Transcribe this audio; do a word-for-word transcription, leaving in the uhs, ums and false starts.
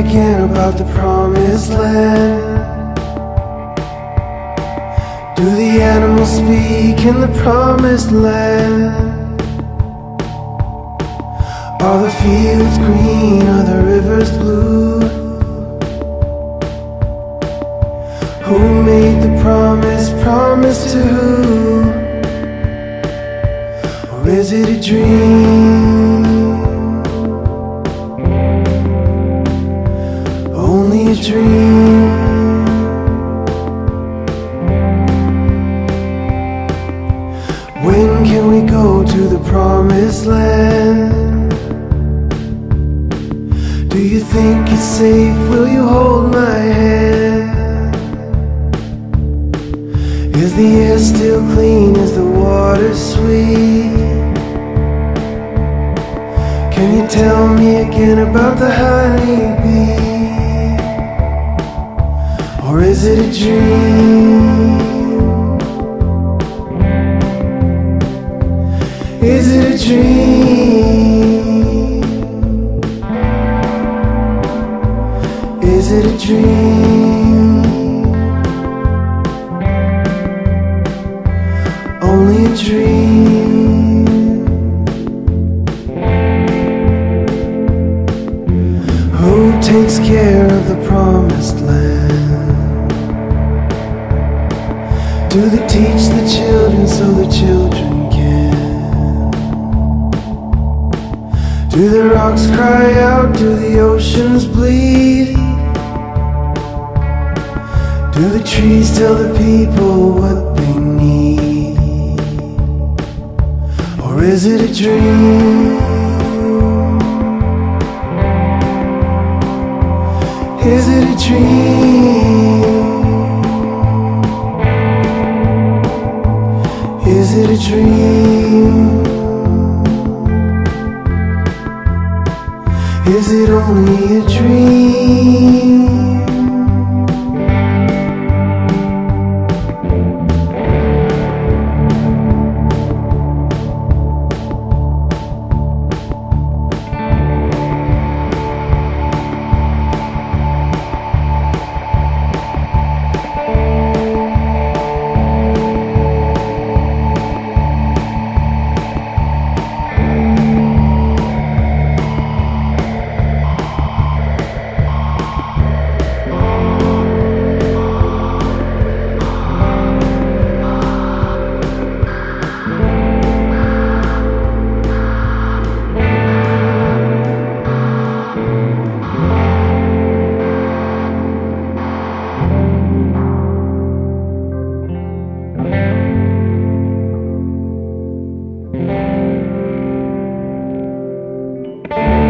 again about the promised land? Do the animals speak in the promised land? Are the fields green, are the rivers blue? Who made the promise, promise to who? Or is it a dream? Only a dream. When can we go to the promised land? Do you think it's safe? Will you hold my hand? Is the air still clean? Is the water sweet? Can you tell me again about the honeybee? Or is it a dream? Is it a dream? Is it a dream? Only a dream. Who takes care of the promised land? Do they teach the children so the children can? Do the rocks cry out? Do the oceans bleed? Do the trees tell the people what they need? Or is it a dream? Is it a dream? Is it a dream? Is it only a dream? Thank you.